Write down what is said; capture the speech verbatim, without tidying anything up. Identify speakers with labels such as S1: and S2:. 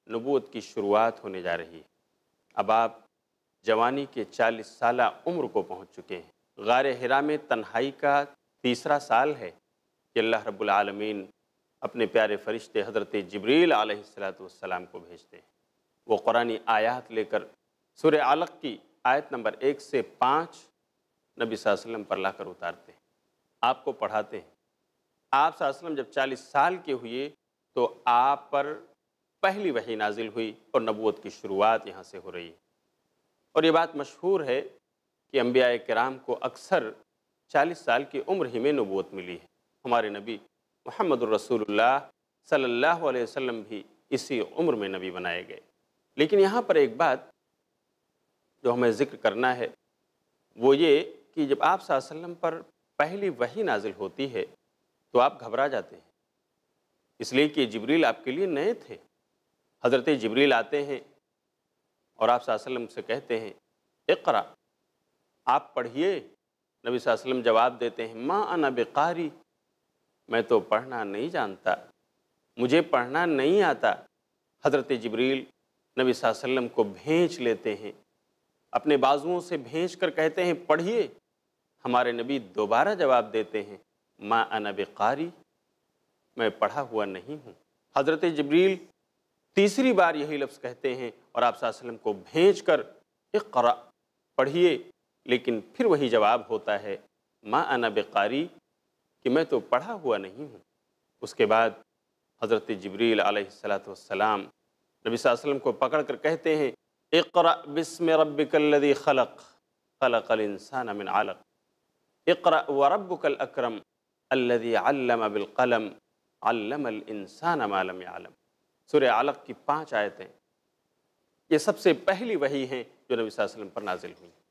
S1: نبوت کی شروعات ہونے جا رہی ہے۔ اب آپ جوانی کے چالیس سالہ عمر کو پہنچ چکے ہیں۔ غار حرا میں تنہائی کا تیسرا سال ہے کہ اللہ رب العالمین اپنے پیارے فرشتے حضرت جبریل علیہ الصلاۃ والسلام کو بھیجتے ہیں۔ وہ قرآنی آیات لے کر سورہ علق کی آیت نمبر ایک سے پانچ نبی صلی اللہ علیہ وسلم پر لا کر اتارتے ہیں، آپ کو پڑھاتے ہیں۔ آپ صلی اللہ علیہ وسلم جب چالیس سال کے ہوئے تو آپ پر پہلی وحی نازل ہوئی اور نبوت کی شروعات یہاں سے ہو رہی ہے۔ اور یہ بات مشہور ہے کہ انبیاء کرام کو اکثر چالیس سال کی عمر ہی میں نبوت ملی ہے۔ ہمارے نبی محمد الرسول اللہ صلی اللہ علیہ وسلم بھی اسی عمر میں نبی بنائے گئے۔ لیکن یہاں پر ایک بات جو ہمیں ذکر کرنا ہے وہ یہ کہ جب آپ صلی اللہ علیہ وسلم پر پہلی وحی نازل ہوتی ہے تو آپ گھبرا جاتے ہیں، اس لیے کہ جبریل آپ کے لیے نئے تھے۔ حضرت جبریل آتے ہیں اور آپ صلی اللہ علیہ وسلم سے کہتے ہیں اقرا، آپ پڑھیے۔ نبی صلی اللہ علیہ وسلم جواب دیتے ہیں ما انا بقاری، میں تو پڑھنا نہیں جانتا، مجھے پڑھنا نہیں آتا۔ حضرت جبریل نبی صلی اللہ علیہ وسلم کو بھینچ لیتے ہیں، اپنے بازوؤں سے بھینچ کر کہتے ہیں پڑھیے۔ ہمارے نبی دوبارہ جواب دیتے ہیں ما انا بقاری، میں پڑھا ہوا نہیں ہوں۔ حضرت جبریل تیسری بار یہی لفظ کہتے ہیں اور آپ صلی اللہ علیہ وسلم کو بھیج کر اقرا، پڑھیے، لیکن پھر وہی جواب ہوتا ہے ما انا بقاری، کہ میں تو پڑھا ہوا نہیں ہوں۔ اس کے بعد حضرت جبریل علیہ الصلاۃ والسلام نبی صلی اللہ علیہ وسلم کو پکڑ کر کہتے ہیں اقرا بسم ربک الذی خلق خلق الانسان من علق اقرا وربک الاکرم الذی علم بالقلم علم الانسان ما لم يعلم۔ سورہ علق کی پانچ آیتیں یہ سب سے پہلی وحی ہیں جو نبی صلی اللہ علیہ وسلم پر نازل ہوئیں۔